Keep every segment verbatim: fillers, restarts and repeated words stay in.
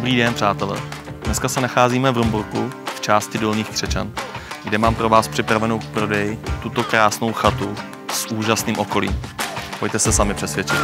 Dobrý den, přátelé. Dneska se nacházíme v Rumburku, v části Dolních Křečan, kde mám pro vás připravenou k prodeji tuto krásnou chatu s úžasným okolím. Pojďte se sami přesvědčit.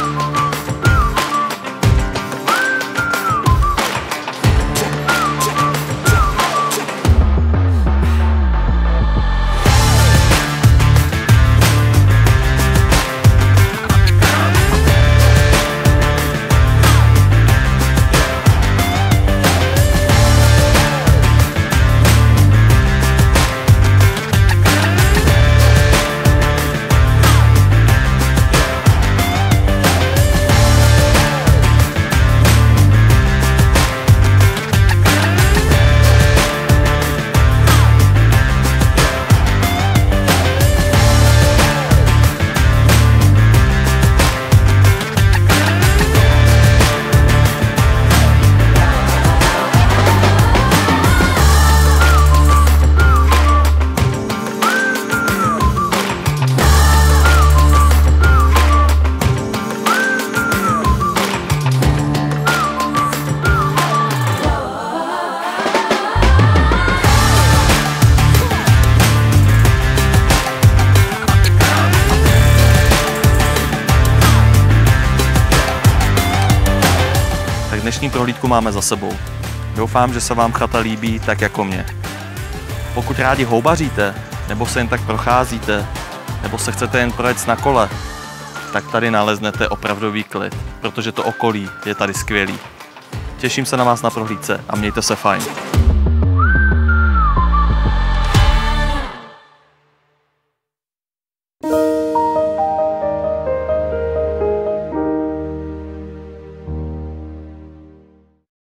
Dnešní prohlídku máme za sebou. Doufám, že se vám chata líbí tak jako mě. Pokud rádi houbaříte, nebo se jen tak procházíte, nebo se chcete jen projet na kole, tak tady naleznete opravdový klid, protože to okolí je tady skvělý. Těším se na vás na prohlídce a mějte se fajn.